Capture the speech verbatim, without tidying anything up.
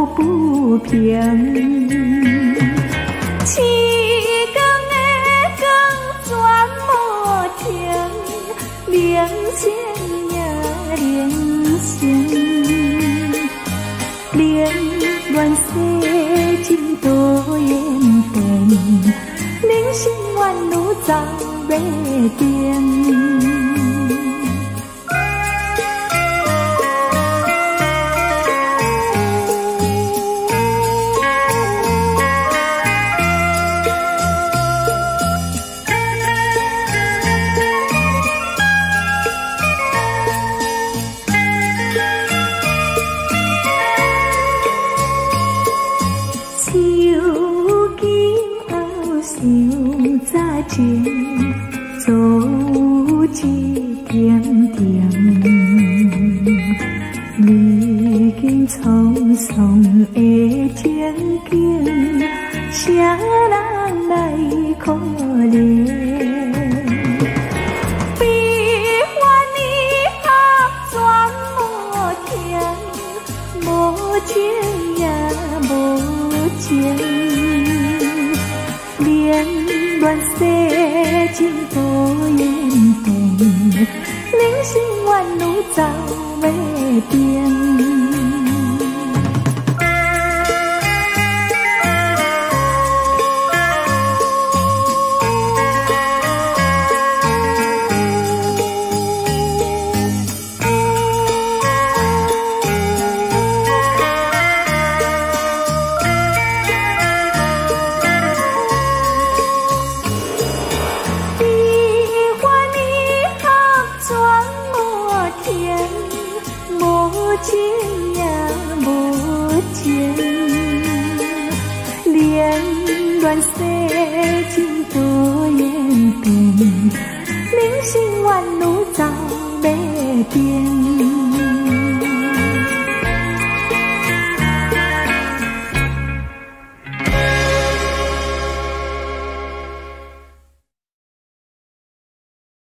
不平。痴光的光转无停，明星也明星，冷暖世情多演变，人生愿路走袂定。走一点点，历经沧桑的情景，谁人来可怜？悲欢离合全无停，无情也无情，恋恋世情多演变，人生愿路走袂平。情也无情，恋恋世情多演变，人生愿路走袂平。